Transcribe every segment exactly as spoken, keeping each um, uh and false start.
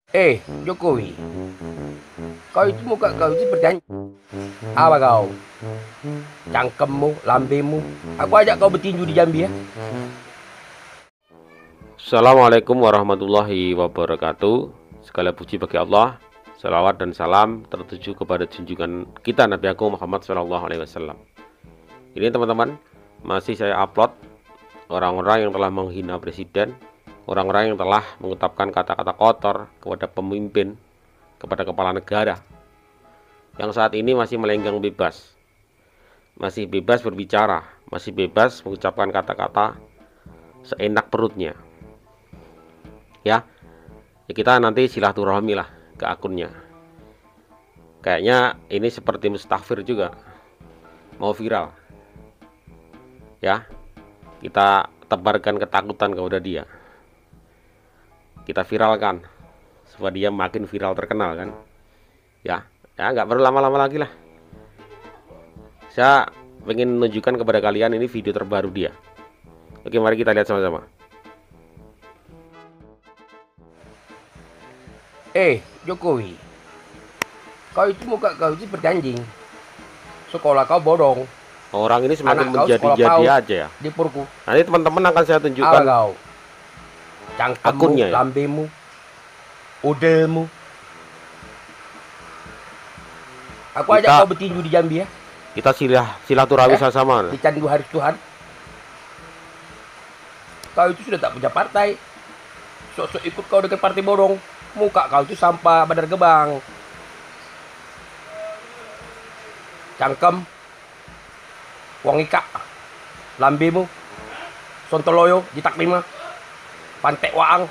Eh, Jokowi, kau itu muka kau itu seperti anjing. Apa kau? Cangkemmu, lambemu. Aku ajak kau bertinju di Jambi ya. Assalamualaikum warahmatullahi wabarakatuh. Segala puji bagi Allah, salawat dan salam tertuju kepada junjungan kita Nabi Agung Muhammad Shallallahu Alaihi Wasallam. Ini teman-teman, masih saya upload orang-orang yang telah menghina presiden, orang-orang yang telah mengucapkan kata-kata kotor kepada pemimpin, kepada kepala negara, yang saat ini masih melenggang bebas, masih bebas berbicara, masih bebas mengucapkan kata-kata seenak perutnya. Ya, ya kita nanti silaturahmi lah ke akunnya. Kayaknya ini seperti mustahfir juga, mau viral. Ya, kita tebarkan ketakutan kepada dia, kita viralkan supaya dia makin viral terkenal kan. Ya, ya nggak perlu lama-lama lagi lah. Saya ingin menunjukkan kepada kalian ini video terbaru dia. Oke, mari kita lihat sama-sama. Eh, Jokowi, kau itu muka kau itu seperti anjing. Sekolah kau bodong. Orang ini semakin Anak kau sekolah menjadi-jadi PAUD aja ya. di Purku. Nanti teman-teman akan saya Apa tunjukkan kau? Cangkemmu, akunnya ya. lambemu, udelmu. Aku ajak Kita kau bertinju di Jambi ya. kita silah silaturahmi Eh, sama-sama. Di Candu Hari Tuhan. Kau itu sudah tak punya partai. Sok-sok ikut kau dengan partai bodong. Muka kau itu sampah Bandar Gebang. Cangkem, wong ika, lambemu, sontoloyo, jitak lima, pantek waang.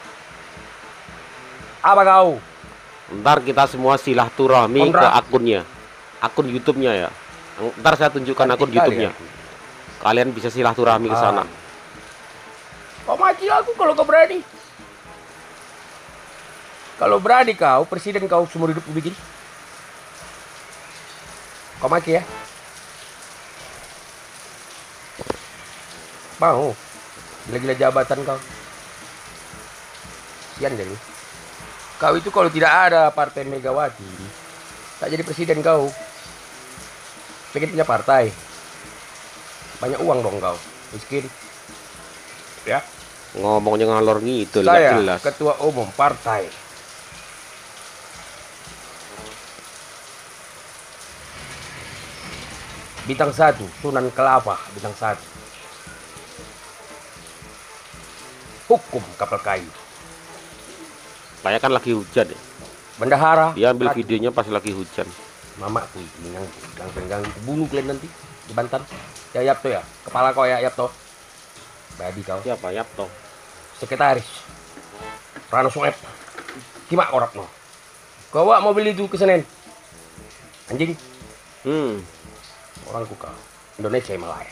Apa kau? Ntar kita semua silaturahmi ke Kontra. akunnya, akun YouTube-nya ya. Ntar saya tunjukkan Cantik akun kali YouTube-nya. aku. Kalian bisa silaturahmi ke sana. Ah. Kau mati aku kalau kau berani. Kalau berani kau, presiden kau seumur hidup bikin. Kau maki ya? Mau? Gila-gila jabatan kau. Sian jadi. Kau itu kalau tidak ada partai Megawati, tak jadi presiden kau. Pengen punya partai. Banyak uang dong kau. Miskin. Ya. Ngomongnya ngalor ngidul, nggak Saya jelas. ketua umum partai. Bintang satu, Sunan Kelapa, bintang satu. Hukum kapal kayu. Kayak kan lagi hujan ya. Bendahara. Dia ambil Ratu. videonya pas lagi hujan. Mamaku ini yang pegang bunuh kalian nanti di Banten. Ya Yapto ya, kepala kau ya Yapto. Babi kau. Siapa Yapto? Sekretaris. Rano Soeb. Kimak korak no. Kau bawa mobil itu ke Senen. Anjing. Hmm. Orangku kau. Indonesia Himalaya.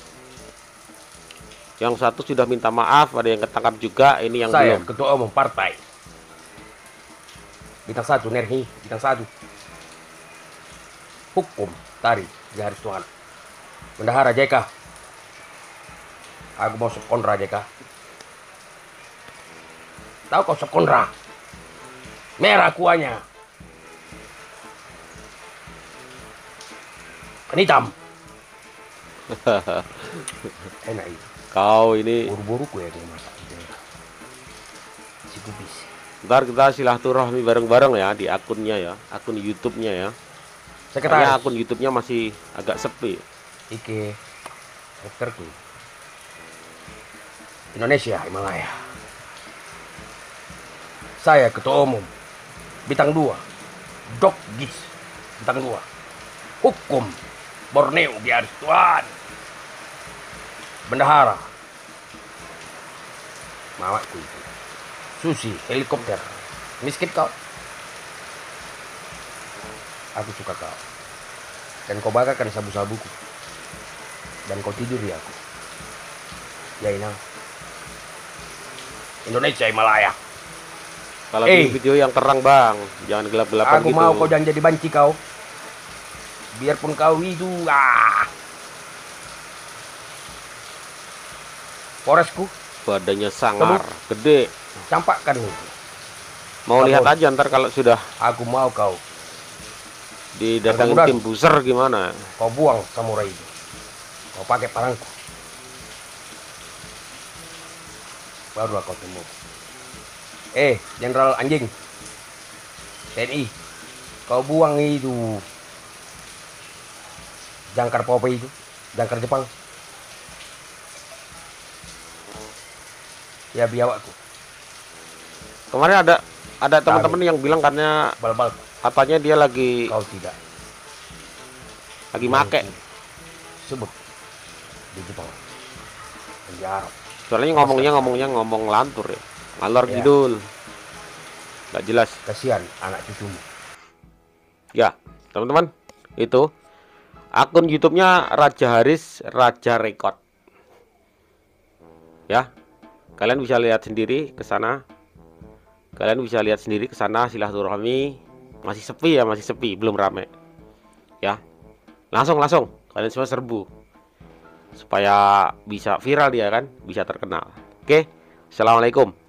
Yang satu sudah minta maaf, ada yang ketangkap juga. Ini yang Saya belum. ketua umum partai. Bintang satu Nerhi, bintang satu. Hukum Tari Garis Tuhan. Bendahara J K. Aku mau subkontra J K. Tahu kau subkontra? Merah kuahnya. Kan hitam. Enak itu. Kau ini Buru-buru kue dia masak. Si kubis. ntar kita silaturahmi bareng-bareng ya di akunnya ya, akun YouTube-nya ya. Kayaknya Sekretaris. akun YouTube-nya masih agak sepi. Ike. Dokterku. Indonesia Himalaya. Saya ketua umum. Bintang dua. Dok Gis. Bintang dua. Hukum Borneo Garis Tuhan. Bendahara. Mamaku itu. Susi helikopter. Miskin kau. Aku suka kau. Dan kau bakakan sabu-sabuku. Dan kau tidur di aku. Ya Inang. Indonesia Himalaya. Kalau Eh. bikin video yang terang bang, jangan gelap-gelapan Aku gitu. mau kau jangan jadi banci kau. Biarpun kau itu ah. Poresku Badannya sangar, gede. campakkan itu. Mau lihat Kabur. aja ntar kalau sudah Aku mau kau. didatangin Mudah-mudahan tim buser gimana. kau buang samurai itu. Kau pakai parangku. Barulah kau temu. Eh, Jenderal anjing. T N I. Kau buang itu. Jangkar Popeye itu. Jangkar Jepang. Ya biawakku. Kemarin ada ada teman-teman yang bilang katanya Bal-bal. katanya dia lagi Kau tidak. lagi make. Sebut. Di Jepang. Di Arab. Soalnya ngomongnya ngomongnya ngomong lantur ya. Ngalor Ya. ngidul. Nggak jelas. Kasihan anak cucumu. Ya, teman-teman, itu akun YouTube-nya Raja Haris Raja Rekod. Ya. Kalian bisa lihat sendiri ke sana. Kalian bisa lihat sendiri ke sana, silaturahmi. Masih sepi ya, masih sepi, belum rame. Ya. Langsung langsung kalian semua serbu. Supaya bisa viral dia kan, bisa terkenal. Oke. Assalamualaikum.